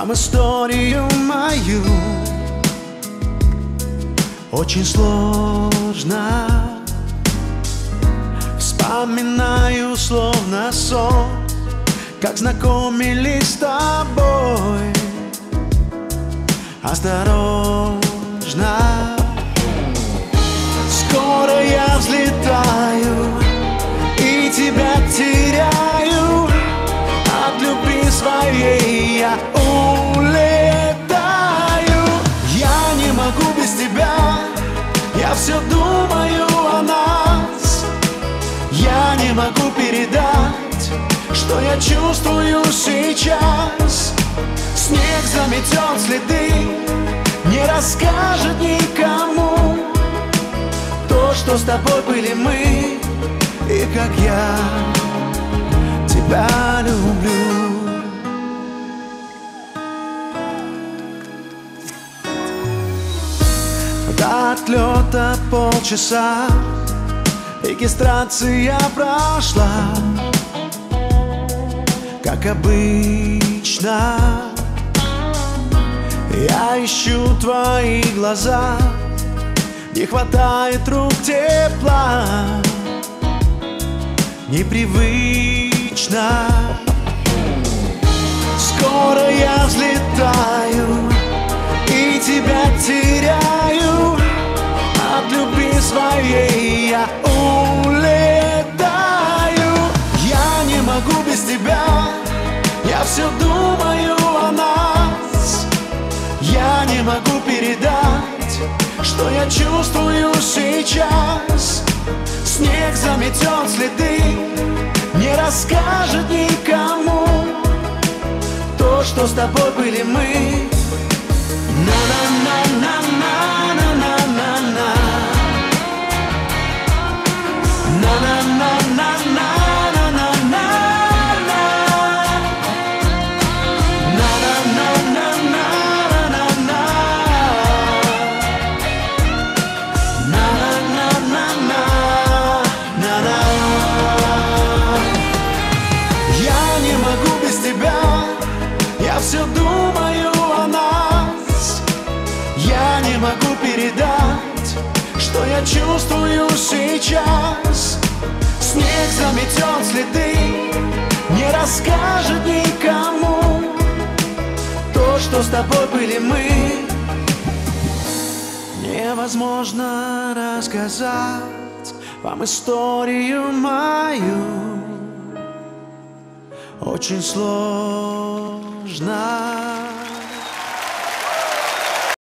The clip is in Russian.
вам историю мою. Очень сложно, вспоминаю словно сон, как знакомились с тобой. Осторожно, скоро я взлетаю и тебя теряю. От любви своей я улетаю. Я не могу без тебя, я все думаю о нас. Я не могу передать, что я чувствую сейчас. Снег заметет следы, не расскажет никому то, что с тобой были мы, и как я тебя люблю. До отлета полчаса, регистрация прошла, как обычно. Я ищу твои глаза, не хватает рук тепла, непривычно. Скоро я взлетаю и тебя теряю. От любви своей я улетаю. Я не могу без тебя, я все думаю о нас. Я не могу передать, что я чувствую сейчас. Снег заметет следы, не расскажет никому то, что с тобой были мы. На-на-на-на-на-на-на-на. На-на-на-на-на-на-на-на. Я все думаю о нас. Я не могу передать, что я чувствую сейчас. Снег заметет следы, не расскажет никому то, что с тобой были мы. Невозможно рассказать вам историю мою. Очень сложно.